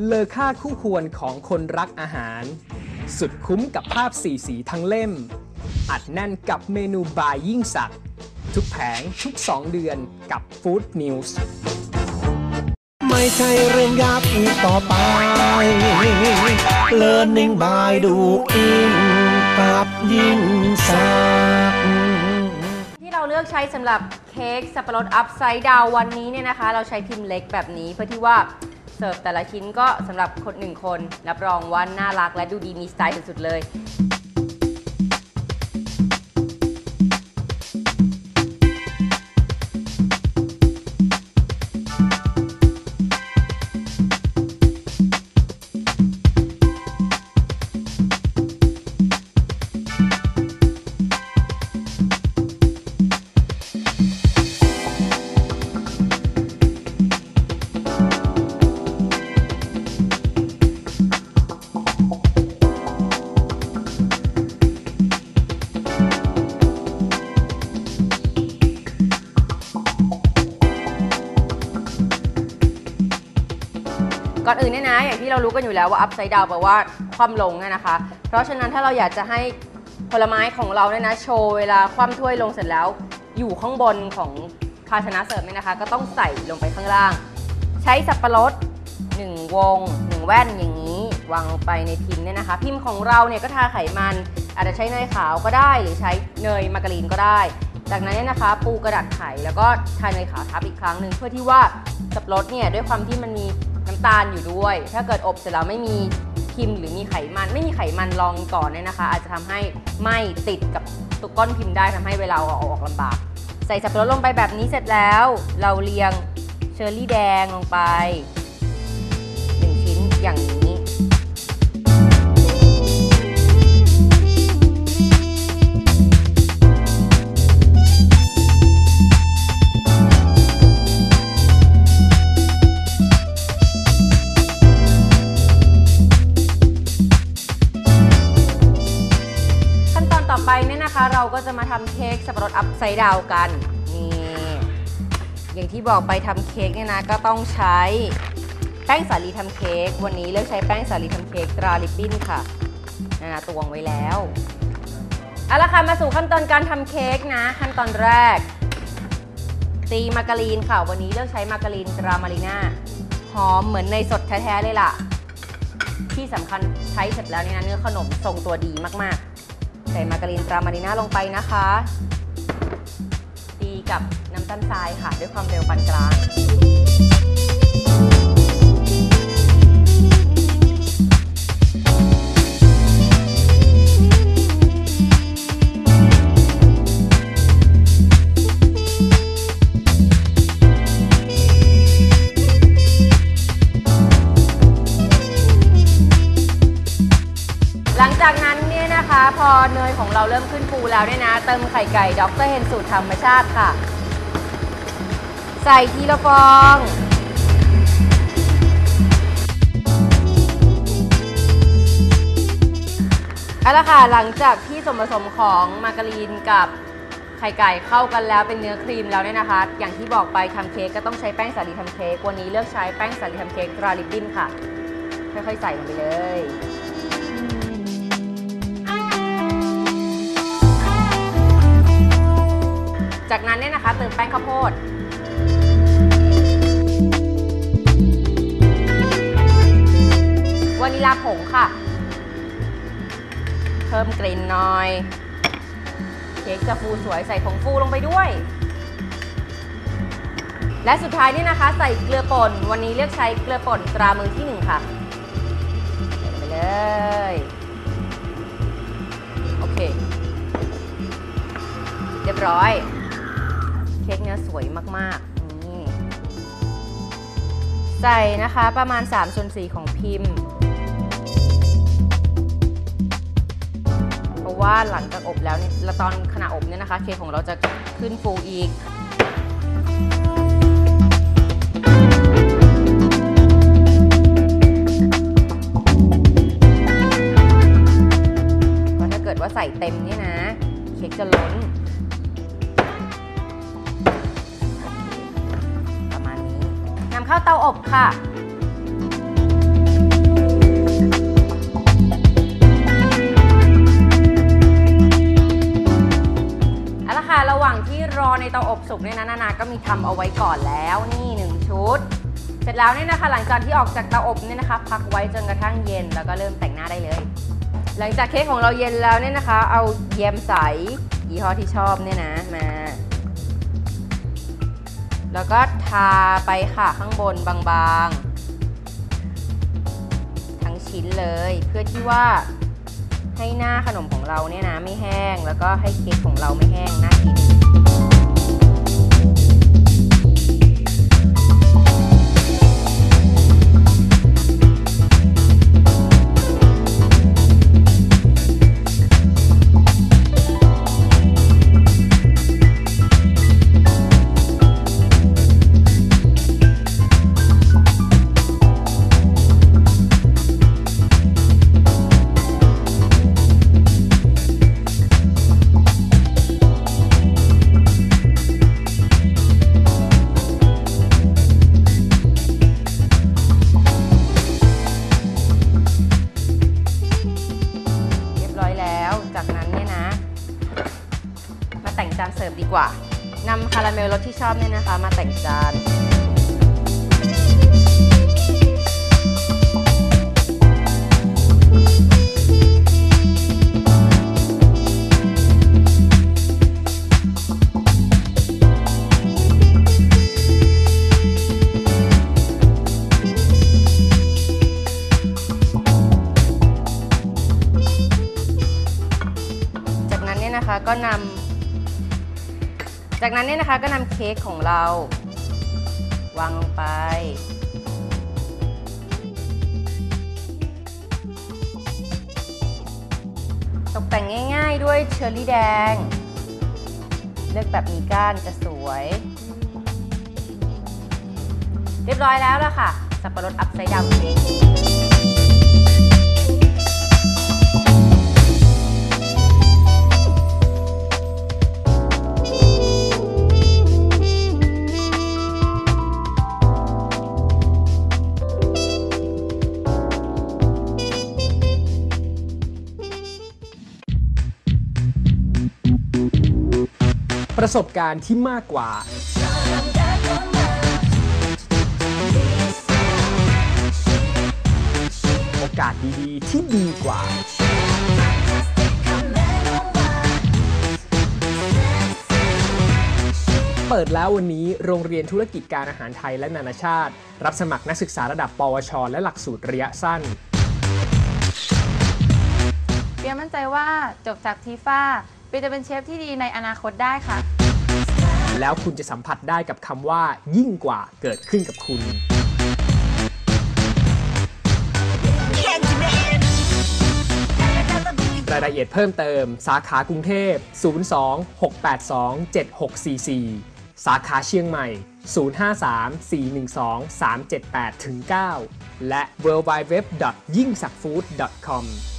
เลอค่าคู่ควรของคนรักอาหารสุดคุ้มกับภาพสีสีทั้งเล่มอัดแน่นกับเมนูบายยิ่งศักดิ์ทุกแผงทุก2 เดือนกับ Food News ไม่ใช่เรื่องยากอีกต่อไป Learning by doing กับยิ่งศักดิ์ที่เราเลือกใช้สำหรับเค้กสับปะรดอัพไซด์ดาววันนี้เนี่ยนะคะเราใช้พิมพ์เล็กแบบนี้เพื่อที่ว่าเสิร์ฟแต่ละชิ้นก็สำหรับคน1 คนรับรองว่าน่ารักและดูดีมีสไตล์สุดๆเลยก่อนอื่นเนี่ยนะอย่างที่เรารู้กันอยู่แล้วว่า upside down แปลว่าคว่ำลงนะคะเพราะฉะนั้นถ้าเราอยากจะให้ผลไม้ของเราเนี่ยนะโชว์เวลาคว่ำถ้วยลงเสร็จแล้วอยู่ข้างบนของภาชนะเสิร์ฟเนี่ยนะคะก็ต้องใส่ลงไปข้างล่างใช้สับปะรด1 วง 1 แว่นอย่างนี้วางลงไปในพิมพ์เนี่ยนะคะพิมพ์ของเราเนี่ยก็ทาไขมันอาจจะใช้เนยขาวก็ได้หรือใช้เนยมาการีนก็ได้จากนั้นเนี่ยนะคะปูกระดาษไขแล้วก็ทาเนยขาวทับอีกครั้งหนึ่งเพื่อที่ว่าสับปะรดเนี่ยด้วยความที่มันมีน้ำตาลอยู่ด้วยถ้าเกิดอบเสร็จแล้วไม่มีพิมพ์หรือมีไขมันไม่มีไขมันรองก่อนเนี่ยนะคะอาจจะทำให้ไหม้ติดกับตัวก้อนพิมพ์ได้ทำให้เวลาเอาออกลำบากใส่สับปะรดลงไปแบบนี้เสร็จแล้วเราเรียงเชอร์รี่แดงลงไป1 ชิ้นอย่างนี้ต่อไปเนี่ยนะคะเราก็จะมาทำเค้กสับปะรดอัพไซด์ดาวกันนี่อย่างที่บอกไปทำเค้กเนี่ยนะก็ต้องใช้แป้งสาลีทำเค้กวันนี้เลือกใช้แป้งสาลีทำเค้กตราลิปปิ้นค่ะตวงไว้แล้วเอาละค่ะมาสู่ขั้นตอนการทำเค้กนะขั้นตอนแรกตีมาการีนค่ะวันนี้เลือกใช้มาการีนตรามารีน่าหอมเหมือนเนยสดแท้ๆเลยล่ะที่สำคัญใช้เสร็จแล้วเนี่ยนะเนื้อขนมทรงตัวดีมากๆใส่มาการีนตรามารีน่าลงไปนะคะตีกับน้ำตาลทรายค่ะด้วยความเร็วปานกลางหลังจากนั้นเนี่ยนะคะพอเนยของเราเริ่มขึ้นฟูแล้วเนี่ยนะเติมไข่ไก่ด็อกเตอร์เฮนสูตรธรรมชาติค่ะใส่ทีละฟองเอาละค่ะหลังจากที่ส่วนผสมของมาการีนกับไข่ไก่เข้ากันแล้วเป็นเนื้อครีมแล้วเนี่ยนะคะอย่างที่บอกไปทำเค้กก็ต้องใช้แป้งสาลีทำเค้กวันนี้เลือกใช้แป้งสาลีทำเค้กตราลิปปิ้นค่ะค่อยๆใส่ลงไปเลยจากนั้นเนี่ยนะคะเติมแป้งข้าวโพดวานิลาผงค่ะเพิ่มกลิ่นหน่อยเค้กจะฟูสวยใส่ผงฟูลงไปด้วยและสุดท้ายนี่นะคะใส่เกลือป่นวันนี้เลือกใช้เกลือป่นตรามือที่1ค่ะใส่ไปเลยโอเคเรียบร้อยเค้กเนื้อสวยมากๆนี่ใส่นะคะประมาณ3/4ของพิมพ์เพราะว่าหลังจากอบแล้วเนี่ยตอนขณะอบเนี่ยนะคะเค้กของเราจะขึ้นฟูอีกเพราะถ้าเกิดว่าใส่เต็มเนี่ยนะเค้กจะล้น เข้าเตาอบค่ะรอในเตาอบสุกเนี่ยนะนานาก็มีทำเอาไว้ก่อนแล้วนี่1ชุดเสร็จแล้วเนี่ยนะคะหลังจากที่ออกจากเตาอบเนี่ยนะคะพักไว้จนกระทั่งเย็นแล้วก็เริ่มแต่งหน้าได้เลยหลังจากเค้กของเราเย็นแล้วเนี่ยนะคะเอาแยมใสยี่ห้อที่ชอบเนี่ยนะมาแล้วก็ทาไปค่ะข้างบนบางๆทั้งชิ้นเลยเพื่อที่ว่าให้หน้าขนมของเราเนี่ยนะไม่แห้งแล้วก็ให้เค้กของเราไม่แห้งน่ากินแต่งจานเสิร์ฟดีกว่านำคาราเมลรสที่ชอบเนี่ยนะคะมาแต่งจานจากนั้นเนี่ยนะคะก็นำเค้กของเราวางลงไปตกแต่งง่ายๆด้วยเชอร์รี่แดงเลือกแบบมีก้านจะสวยเรียบร้อยแล้วล่ะค่ะสับปะรดอัพไซด์ดาวน์เค้กประสบการณ์ที่มากกว่าโอกาสดีๆที่ดีกว่าเปิดแล้ววันนี้โรงเรียนธุรกิจการอาหารไทยและนานาชาติรับสมัครนักศึกษาระดับปวชและหลักสูตรระยะสั้นเปียมั่นใจว่าจบจากทีฟ้าเปียจะเป็นเชฟที่ดีในอนาคตได้ค่ะแล้วคุณจะสัมผัสได้กับคำว่ายิ่งกว่าเกิดขึ้นกับคุณรายละเอียดเพิ่มเติมสาขากรุงเทพ02-682-7644สาขาเชียงใหม่053-412-378-9และ www.yingsakfood.com